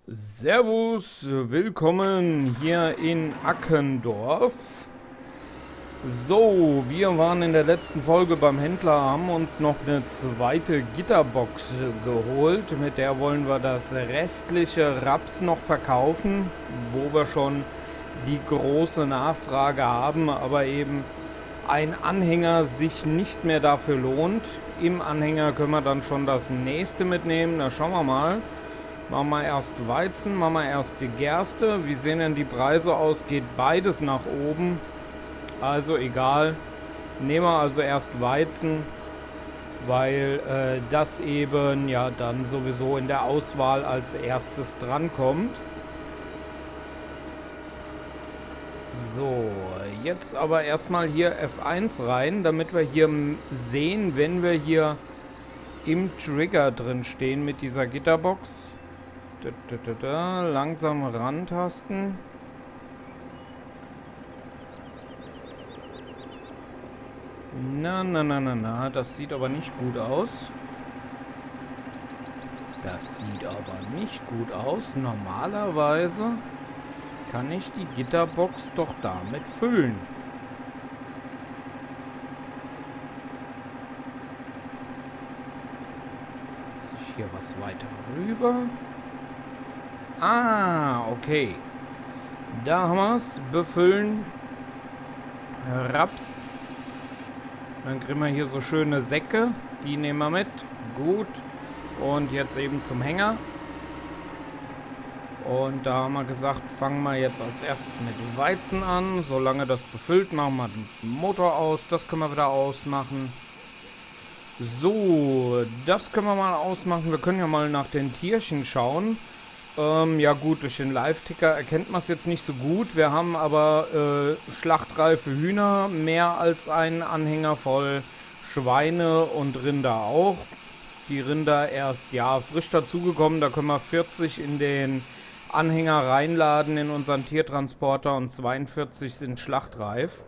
Servus, willkommen hier in Ackendorf. So, wir waren in der letzten Folge beim Händler, haben uns noch eine zweite Gitterbox geholt. Mit der wollen wir das restliche Raps noch verkaufen, wo wir schon die große Nachfrage haben, aber eben ein Anhänger sich nicht mehr dafür lohnt. Im Anhänger können wir dann schon das nächste mitnehmen, da schauen wir mal. Machen wir erst Weizen, machen wir erst die Gerste. Wie sehen denn die Preise aus? Geht beides nach oben. Also egal. Nehmen wir also erst Weizen, weil das eben ja dann sowieso in der Auswahl als erstes drankommt. So, jetzt aber erstmal hier F1 rein, damit wir hier sehen, wenn wir hier im Trigger drin stehen mit dieser Gitterbox. Langsam rantasten. Na, das sieht aber nicht gut aus. Das sieht aber nicht gut aus. Normalerweise kann ich die Gitterbox doch damit füllen. Muss ich hier was weiter rüber? Ah, okay. Da haben wir es. Befüllen. Raps. Dann kriegen wir hier so schöne Säcke. Die nehmen wir mit. Gut. Und jetzt eben zum Hänger. Und da haben wir gesagt, fangen wir jetzt als erstes mit Weizen an. Solange das befüllt, machen wir den Motor aus. Das können wir wieder ausmachen. So, das können wir mal ausmachen. Wir können ja mal nach den Tierchen schauen. Ja gut, durch den Live-Ticker erkennt man es jetzt nicht so gut. Wir haben aber schlachtreife Hühner, mehr als einen Anhänger voll. Schweine und Rinder auch. Die Rinder erst, ja, frisch dazugekommen. Da können wir 40 in den Anhänger reinladen in unseren Tiertransporter und 42 sind schlachtreif.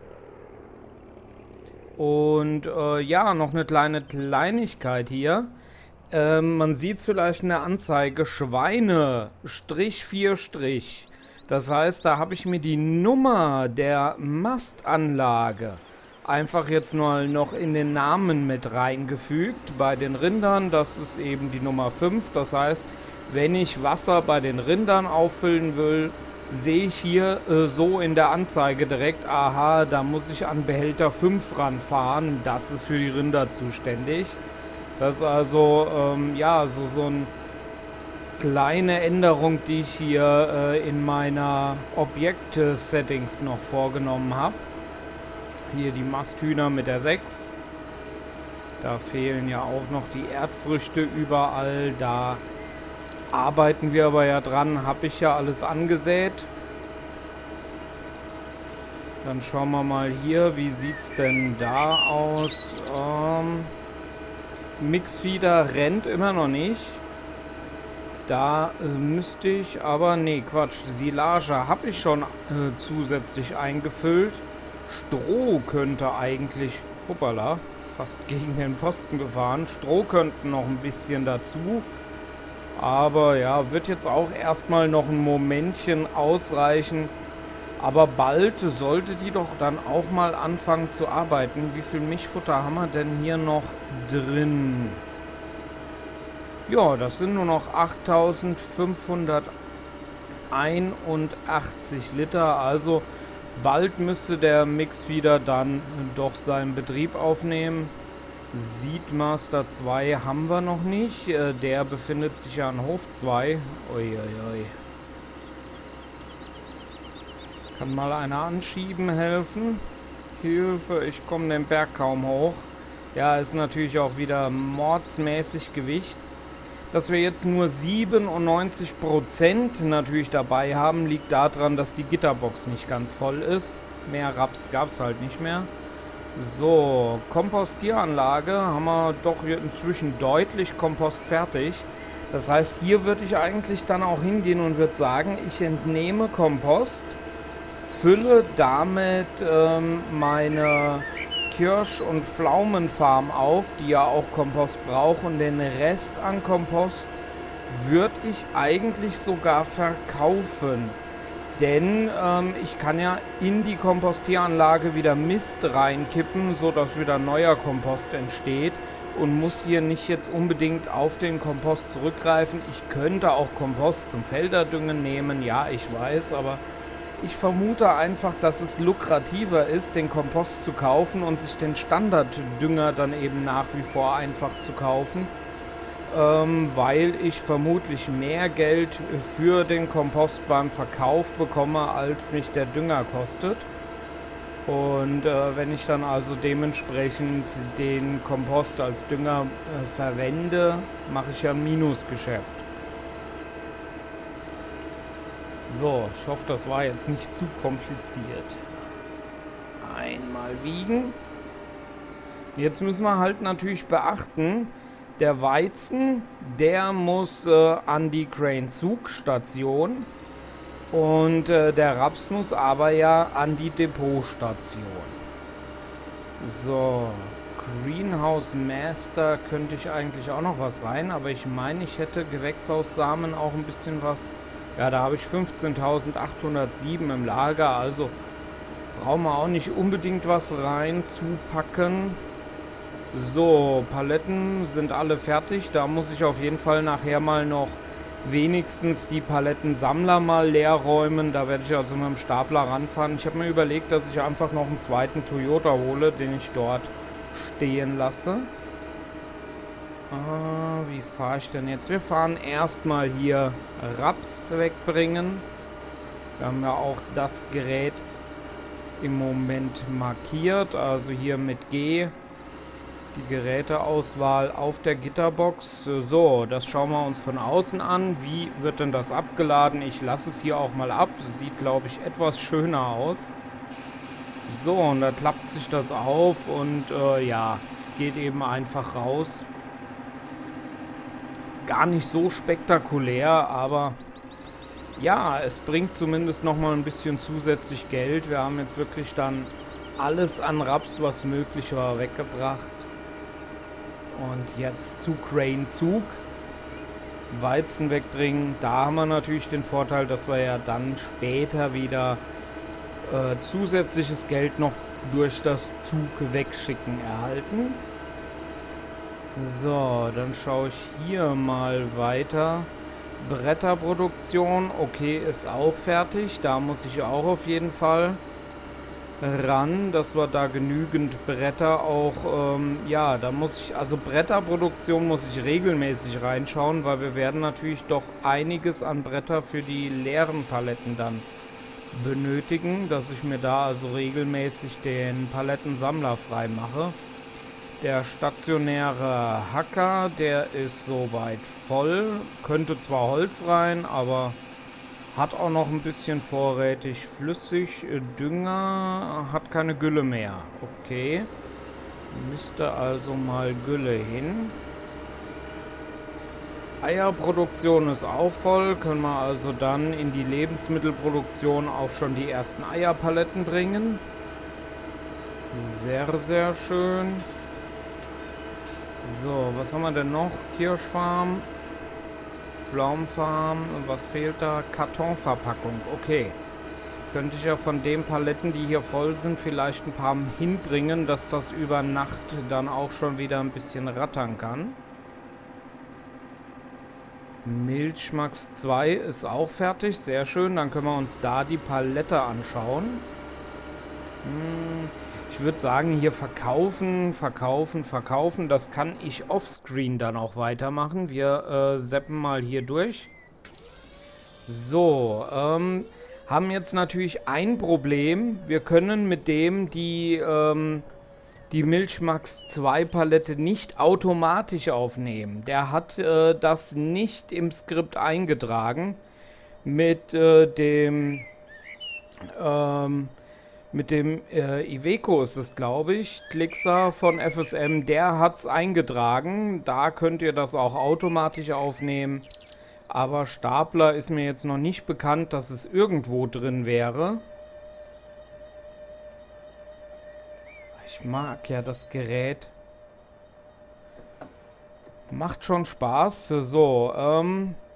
Und ja, noch eine kleine Kleinigkeit hier. Man sieht es vielleicht in der Anzeige, Schweine, Strich 4 Strich. Das heißt, da habe ich mir die Nummer der Mastanlage einfach jetzt mal noch in den Namen mit reingefügt. Bei den Rindern, das ist eben die Nummer 5. Das heißt, wenn ich Wasser bei den Rindern auffüllen will, sehe ich hier so in der Anzeige direkt, aha, da muss ich an Behälter 5 ranfahren. Das ist für die Rinder zuständig. Das ist also, ja, so eine kleine Änderung, die ich hier in meiner Objekt-Settings noch vorgenommen habe. Hier die Masthühner mit der 6. Da fehlen ja auch noch die Erdfrüchte überall. Da arbeiten wir aber ja dran. Habe ich ja alles angesät. Dann schauen wir mal hier, wie sieht es denn da aus? Mixfeeder rennt immer noch nicht. Da müsste ich aber... Nee, Quatsch. Silage habe ich schon zusätzlich eingefüllt. Stroh könnte eigentlich... Hoppala, fast gegen den Pfosten gefahren. Stroh könnte noch ein bisschen dazu. Aber ja, wird jetzt auch erstmal noch ein Momentchen ausreichen. Aber bald sollte die doch dann auch mal anfangen zu arbeiten. Wie viel Milchfutter haben wir denn hier noch drin? Ja, das sind nur noch 8.581 Liter. Also bald müsste der Mixfeeder dann doch seinen Betrieb aufnehmen. Seedmaster 2 haben wir noch nicht. Der befindet sich ja an Hof 2. Uiuiui. Kann mal einer anschieben helfen? Hilfe, ich komme den Berg kaum hoch. Ja, ist natürlich auch wieder mordsmäßig Gewicht. Dass wir jetzt nur 97% natürlich dabei haben, liegt daran, dass die Gitterbox nicht ganz voll ist. Mehr Raps gab es halt nicht mehr. So, Kompostieranlage haben wir doch inzwischen deutlich Kompost fertig. Das heißt, hier würde ich eigentlich dann auch hingehen und würde sagen, ich entnehme Kompost, fülle damit meine Kirsch- und Pflaumenfarm auf, die ja auch Kompost braucht, und den Rest an Kompost würde ich eigentlich sogar verkaufen. Denn ich kann ja in die Kompostieranlage wieder Mist reinkippen, sodass wieder neuer Kompost entsteht und muss hier nicht jetzt unbedingt auf den Kompost zurückgreifen. Ich könnte auch Kompost zum Felderdüngen nehmen, ja, ich weiß, aber ich vermute einfach, dass es lukrativer ist, den Kompost zu kaufen und sich den Standarddünger dann eben nach wie vor einfach zu kaufen, weil ich vermutlich mehr Geld für den Kompost beim Verkauf bekomme, als mich der Dünger kostet. Und wenn ich dann also dementsprechend den Kompost als Dünger verwende, mache ich ja ein Minusgeschäft. So, ich hoffe, das war jetzt nicht zu kompliziert. Einmal wiegen. Jetzt müssen wir halt natürlich beachten, der Weizen, der muss an die Crane-Zugstation und der Raps muss aber ja an die Depotstation. So, Greenhouse Master könnte ich eigentlich auch noch was rein, aber ich meine, ich hätte Gewächshaussamen auch ein bisschen was. Ja, da habe ich 15.807 im Lager, also brauchen wir auch nicht unbedingt was reinzupacken. So, Paletten sind alle fertig. Da muss ich auf jeden Fall nachher mal noch wenigstens die Palettensammler mal leer räumen. Da werde ich also mit dem Stapler ranfahren. Ich habe mir überlegt, dass ich einfach noch einen zweiten Toyota hole, den ich dort stehen lasse. Wie fahre ich denn jetzt? Wir fahren erstmal hier Raps wegbringen. Wir haben ja auch das Gerät im Moment markiert, also hier mit G. Die Geräteauswahl auf der Gitterbox. So, das schauen wir uns von außen an. Wie wird denn das abgeladen? Ich lasse es hier auch mal ab. Sieht, glaube ich, etwas schöner aus. So, und da klappt sich das auf und ja, geht eben einfach raus. Gar nicht so spektakulär, aber ja, es bringt zumindest nochmal ein bisschen zusätzlich Geld. Wir haben jetzt wirklich dann alles an Raps, was möglich war, weggebracht. Und jetzt zu Crane Zug. Weizen wegbringen. Da haben wir natürlich den Vorteil, dass wir ja dann später wieder zusätzliches Geld noch durch das Zug wegschicken erhalten. So, dann schaue ich hier mal weiter. Bretterproduktion, okay, ist auch fertig. Da muss ich auch auf jeden Fall ran, dass wir da genügend Bretter auch, ja, da muss ich, also Bretterproduktion muss ich regelmäßig reinschauen, weil wir werden natürlich doch einiges an Bretter für die leeren Paletten dann benötigen, dass ich mir da also regelmäßig den Palettensammler frei mache. Der stationäre Hacker, der ist soweit voll, könnte zwar Holz rein, aber hat auch noch ein bisschen vorrätig flüssig. Dünger hat keine Gülle mehr. Okay. Müsste also mal Gülle hin. Eierproduktion ist auch voll. Können wir also dann in die Lebensmittelproduktion auch schon die ersten Eierpaletten bringen. Sehr, sehr schön. So, was haben wir denn noch? Kirschfarm. Pflaumenfarm, was fehlt da? Kartonverpackung, okay. Könnte ich ja von den Paletten, die hier voll sind, vielleicht ein paar hinbringen, dass das über Nacht dann auch schon wieder ein bisschen rattern kann. Milchmax 2 ist auch fertig, sehr schön. Dann können wir uns da die Palette anschauen. Ich würde sagen, hier verkaufen, verkaufen, verkaufen. Das kann ich offscreen dann auch weitermachen. Wir zappen mal hier durch. So, haben jetzt natürlich ein Problem. Wir können mit dem die Milchmax 2 Palette nicht automatisch aufnehmen. Der hat das nicht im Skript eingetragen. Mit dem Iveco ist es, glaube ich, Clixer von FSM, der hat es eingetragen. Da könnt ihr das auch automatisch aufnehmen. Aber Stapler ist mir jetzt noch nicht bekannt, dass es irgendwo drin wäre. Ich mag ja das Gerät. Macht schon Spaß. So,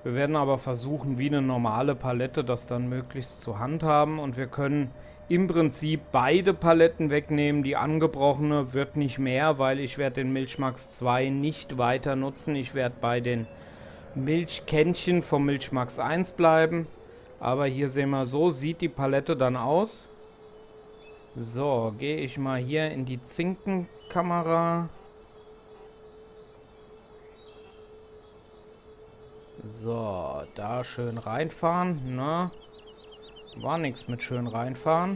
Wir werden aber versuchen, wie eine normale Palette das dann möglichst zu handhaben. Und wir können im Prinzip beide Paletten wegnehmen. Die angebrochene wird nicht mehr, weil ich werde den Milchmax 2 nicht weiter nutzen. Ich werde bei den Milchkännchen vom Milchmax 1 bleiben. Aber hier sehen wir, so sieht die Palette dann aus. So, gehe ich mal hier in die Zinkenkamera. So, da schön reinfahren, ne? War nichts mit schön reinfahren.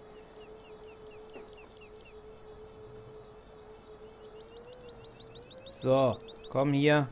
So, komm hier.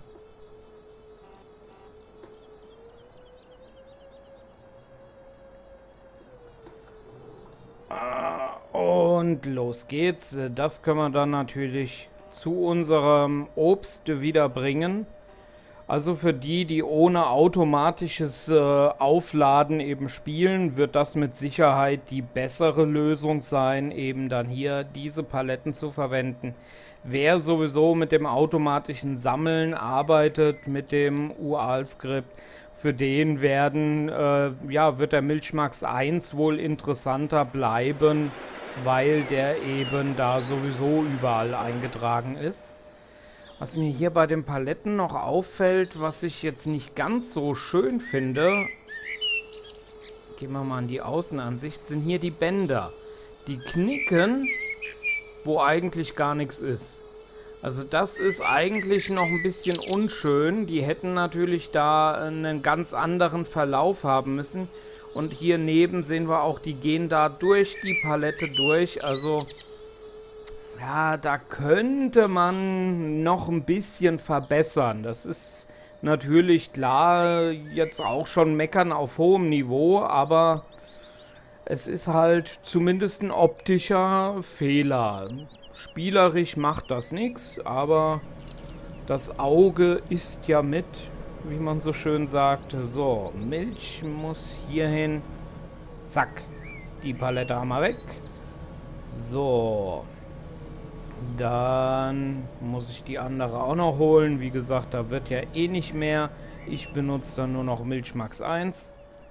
Und los geht's. Das können wir dann natürlich zu unserem Obst wieder bringen. Also für die, die ohne automatisches Aufladen eben spielen, wird das mit Sicherheit die bessere Lösung sein, eben dann hier diese Paletten zu verwenden. Wer sowieso mit dem automatischen Sammeln arbeitet, mit dem UAL-Skript, für den wird der Milchmax 1 wohl interessanter bleiben, weil der eben da sowieso überall eingetragen ist. Was mir hier bei den Paletten noch auffällt, was ich jetzt nicht ganz so schön finde, gehen wir mal an die Außenansicht, sind hier die Bänder. Die knicken, wo eigentlich gar nichts ist. Also das ist eigentlich noch ein bisschen unschön. Die hätten natürlich da einen ganz anderen Verlauf haben müssen. Und hier neben sehen wir auch, die gehen da durch die Palette durch. Also ja, da könnte man noch ein bisschen verbessern. Das ist natürlich klar, jetzt auch schon meckern auf hohem Niveau, aber es ist halt zumindest ein optischer Fehler. Spielerisch macht das nichts, aber das Auge isst ja mit, wie man so schön sagt. So, Milch muss hier hin. Zack, die Palette haben wir weg. So. Dann muss ich die andere auch noch holen. Wie gesagt, da wird ja eh nicht mehr. Ich benutze dann nur noch Milchmax 1.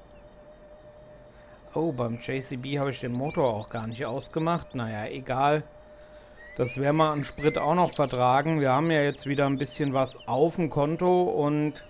Oh, beim JCB habe ich den Motor auch gar nicht ausgemacht. Naja, egal. Das werden wir an Sprit auch noch vertragen. Wir haben ja jetzt wieder ein bisschen was auf dem Konto. Und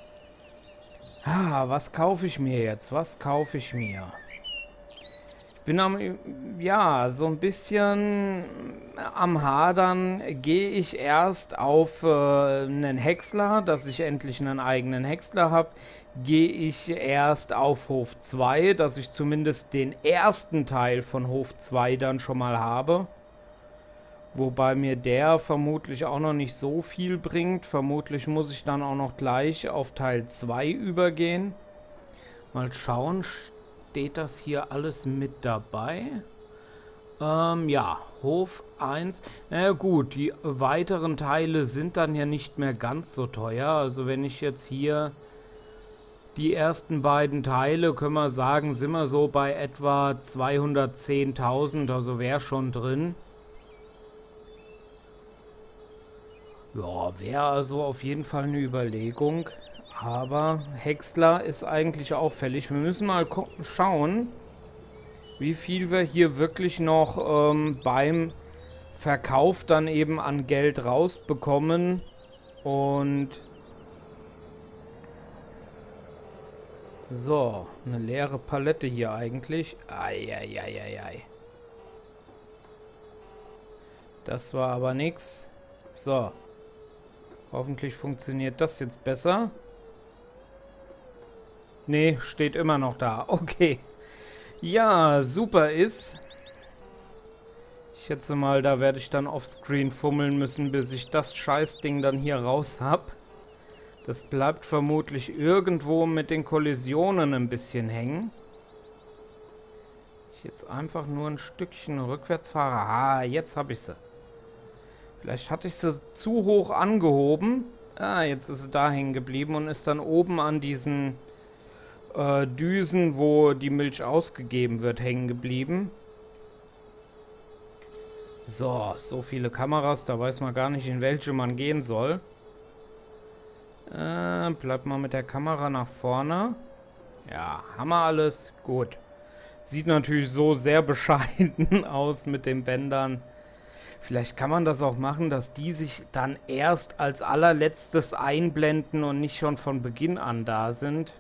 was kaufe ich mir jetzt? Was kaufe ich mir? Bin so ein bisschen am Hadern. Gehe ich erst auf einen Häcksler, dass ich endlich einen eigenen Häcksler habe. Gehe ich erst auf Hof 2, dass ich zumindest den ersten Teil von Hof 2 dann schon mal habe. Wobei mir der vermutlich auch noch nicht so viel bringt. Vermutlich muss ich dann auch noch gleich auf Teil 2 übergehen. Mal schauen. Steht das hier alles mit dabei? Ja, Hof 1. Naja gut, die weiteren Teile sind dann ja nicht mehr ganz so teuer. Also wenn ich jetzt hier die ersten beiden Teile, können wir sagen, sind wir so bei etwa 210.000. Also wäre schon drin. Ja, wäre also auf jeden Fall eine Überlegung. Aber Häcksler ist eigentlich auffällig. Wir müssen mal schauen, wie viel wir hier wirklich noch beim Verkauf dann eben an Geld rausbekommen. Und so, eine leere Palette hier eigentlich. Eieieiei. Das war aber nix. So. Hoffentlich funktioniert das jetzt besser. Nee, steht immer noch da. Okay. Ja, super ist. Ich schätze mal, da werde ich dann offscreen fummeln müssen, bis ich das Scheißding dann hier raus habe. Das bleibt vermutlich irgendwo mit den Kollisionen ein bisschen hängen. Ich jetzt einfach nur ein Stückchen rückwärts fahre. Jetzt habe ich sie. Vielleicht hatte ich sie zu hoch angehoben. Jetzt ist sie da hängen geblieben und ist dann oben an diesen Düsen, wo die Milch ausgegeben wird, hängen geblieben. So viele Kameras, da weiß man gar nicht, in welche man gehen soll. Bleib mal mit der Kamera nach vorne. Ja, haben wir alles. Gut. Sieht natürlich so sehr bescheiden aus mit den Bändern. Vielleicht kann man das auch machen, dass die sich dann erst als allerletztes einblenden und nicht schon von Beginn an da sind.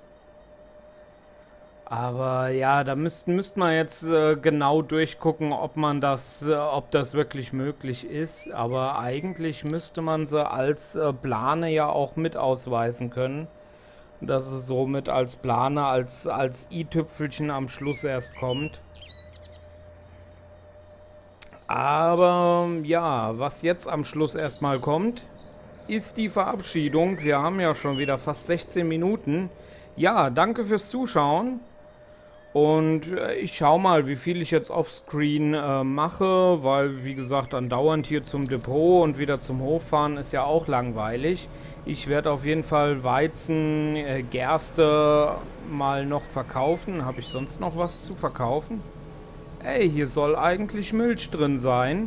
Aber ja, da müsste man jetzt genau durchgucken, ob das wirklich möglich ist. Aber eigentlich müsste man sie als Plane ja auch mit ausweisen können. Dass es somit als Plane, als i-Tüpfelchen am Schluss erst kommt. Aber ja, was jetzt am Schluss erstmal kommt, ist die Verabschiedung. Wir haben ja schon wieder fast 16 Minuten. Ja, danke fürs Zuschauen. Und ich schaue mal, wie viel ich jetzt offscreen mache, weil, wie gesagt, andauernd hier zum Depot und wieder zum Hof fahren ist ja auch langweilig. Ich werde auf jeden Fall Weizen, Gerste mal noch verkaufen. Habe ich sonst noch was zu verkaufen? Ey, hier soll eigentlich Milch drin sein.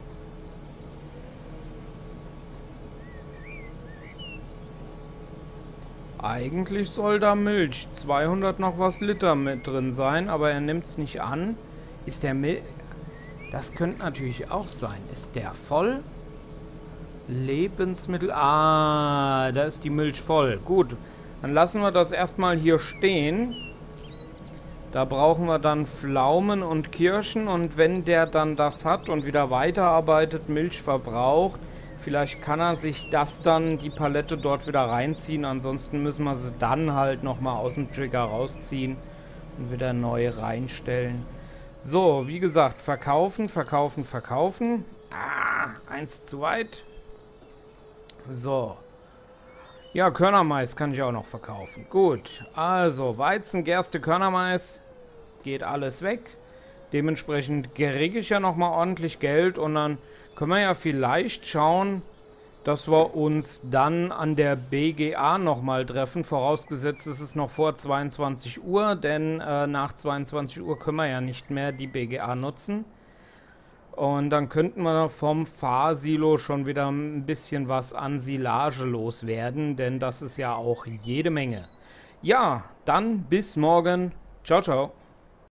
Eigentlich soll da Milch, 200 noch was Liter mit drin sein, aber er nimmt es nicht an. Ist der Milch... Das könnte natürlich auch sein. Ist der voll? Lebensmittel... Ah, da ist die Milch voll. Gut, dann lassen wir das erstmal hier stehen. Da brauchen wir dann Pflaumen und Kirschen und wenn der dann das hat und wieder weiterarbeitet, Milch verbraucht, vielleicht kann er sich das dann, die Palette dort wieder reinziehen. Ansonsten müssen wir sie dann halt nochmal aus dem Trigger rausziehen und wieder neu reinstellen. So, wie gesagt, verkaufen, verkaufen, verkaufen. Ah, eins zu weit. So. Ja, Körnermais kann ich auch noch verkaufen. Gut, also Weizen, Gerste, Körnermais. Geht alles weg. Dementsprechend kriege ich ja nochmal ordentlich Geld und dann können wir ja vielleicht schauen, dass wir uns dann an der BGA nochmal treffen. Vorausgesetzt ist es noch vor 22 Uhr, denn nach 22 Uhr können wir ja nicht mehr die BGA nutzen. Und dann könnten wir vom Fahrsilo schon wieder ein bisschen was an Silage loswerden, denn das ist ja auch jede Menge. Ja, dann bis morgen. Ciao, ciao.